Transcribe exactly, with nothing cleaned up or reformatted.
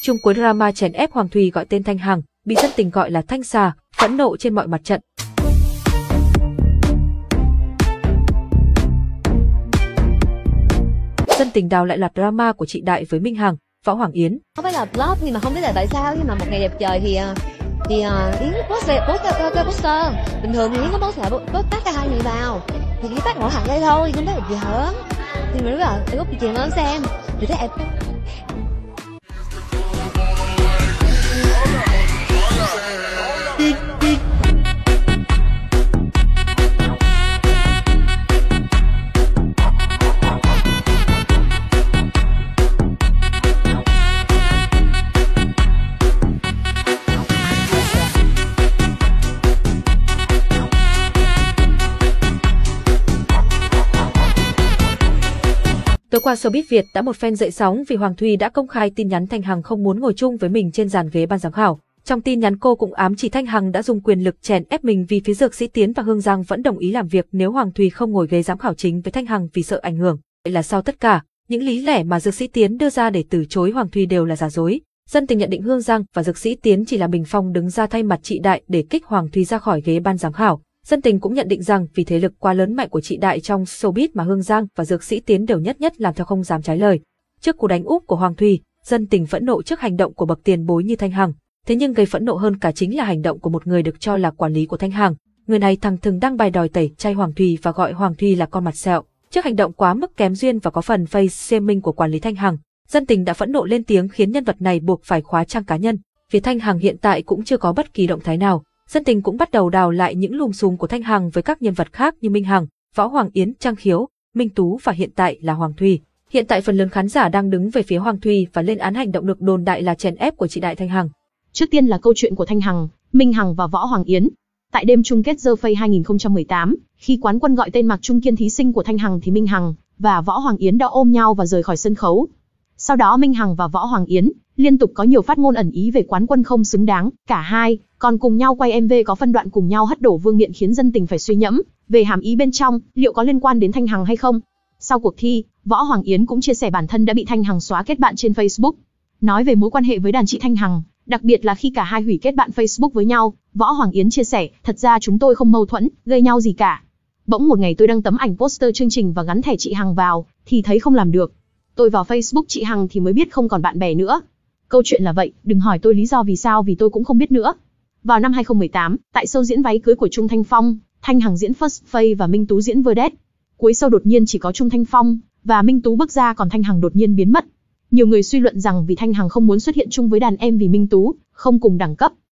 Chung cuối drama chèn ép Hoàng Thùy gọi tên Thanh Hằng, bị dân tình gọi là Thanh Xà, phẫn nộ trên mọi mặt trận. Dân tình đào lại loạt drama của chị Đại với Minh Hằng, Võ Hoàng Yến. Không phải là blog nhưng mà không biết là tại sao nhưng mà một ngày đẹp trời thì thì Yến post về post cái poster bình thường thì Yến có post lại post tag cả hai người vào thì cái tag mỗi thằng đây thôi không biết là gì hả thì mình rất là em có chuyện nó xem thì thấy em Tối qua showbiz Việt đã một phen dậy sóng vì Hoàng Thùy đã công khai tin nhắn Thanh Hằng không muốn ngồi chung với mình trên dàn ghế ban giám khảo. Trong tin nhắn cô cũng ám chỉ Thanh Hằng đã dùng quyền lực chèn ép mình vì phía Dược Sĩ Tiến và Hương Giang vẫn đồng ý làm việc nếu Hoàng Thùy không ngồi ghế giám khảo chính với Thanh Hằng vì sợ ảnh hưởng. Vậy là sau tất cả, những lý lẽ mà Dược Sĩ Tiến đưa ra để từ chối Hoàng Thùy đều là giả dối. Dân tình nhận định Hương Giang và Dược Sĩ Tiến chỉ là bình phong đứng ra thay mặt chị Đại để kích Hoàng Thùy ra khỏi ghế ban giám khảo. Dân tình cũng nhận định rằng vì thế lực quá lớn mạnh của chị Đại trong showbiz mà Hương Giang và Dược Sĩ Tiến đều nhất nhất làm theo không dám trái lời. Trước cú đánh úp của Hoàng Thùy, dân tình phẫn nộ trước hành động của bậc tiền bối như Thanh Hằng. Thế nhưng gây phẫn nộ hơn cả chính là hành động của một người được cho là quản lý của Thanh Hằng. Người này thẳng thừng đăng bài đòi tẩy chay Hoàng Thùy và gọi Hoàng Thùy là con mặt sẹo. Trước hành động quá mức kém duyên và có phần face shaming của quản lý Thanh Hằng, dân tình đã phẫn nộ lên tiếng khiến nhân vật này buộc phải khóa trang cá nhân. Phía Thanh Hằng hiện tại cũng chưa có bất kỳ động thái nào. Dân tình cũng bắt đầu đào lại những lùm xùm của Thanh Hằng với các nhân vật khác như Minh Hằng, Võ Hoàng Yến, Trang Khiếu, Minh Tú và hiện tại là Hoàng Thùy. Hiện tại phần lớn khán giả đang đứng về phía Hoàng Thùy và lên án hành động được đồn đại là chèn ép của chị Đại Thanh Hằng. Trước tiên là câu chuyện của Thanh Hằng, Minh Hằng và Võ Hoàng Yến. Tại đêm chung kết The Face hai không một tám, khi quán quân gọi tên Mạc Trung Kiên thí sinh của Thanh Hằng thì Minh Hằng và Võ Hoàng Yến đã ôm nhau và rời khỏi sân khấu. Sau đó Minh Hằng và Võ Hoàng Yến liên tục có nhiều phát ngôn ẩn ý về quán quân không xứng đáng, cả hai còn cùng nhau quay em vê có phân đoạn cùng nhau hất đổ vương miện khiến dân tình phải suy ngẫm về hàm ý bên trong, liệu có liên quan đến Thanh Hằng hay không. Sau cuộc thi, Võ Hoàng Yến cũng chia sẻ bản thân đã bị Thanh Hằng xóa kết bạn trên Facebook. Nói về mối quan hệ với đàn chị Thanh Hằng, đặc biệt là khi cả hai hủy kết bạn Facebook với nhau, Võ Hoàng Yến chia sẻ, thật ra chúng tôi không mâu thuẫn, gây nhau gì cả. Bỗng một ngày tôi đăng tấm ảnh poster chương trình và gắn thẻ chị Hằng vào, thì thấy không làm được. Tôi vào Facebook chị Hằng thì mới biết không còn bạn bè nữa. Câu chuyện là vậy, đừng hỏi tôi lý do vì sao vì tôi cũng không biết nữa. Vào năm hai không một tám, tại show diễn váy cưới của Trung Thanh Phong, Thanh Hằng diễn First Face và Minh Tú diễn Vedette. Cuối show đột nhiên chỉ có Trung Thanh Phong và Minh Tú bước ra còn Thanh Hằng đột nhiên biến mất. Nhiều người suy luận rằng vì Thanh Hằng không muốn xuất hiện chung với đàn em vì Minh Tú không cùng đẳng cấp,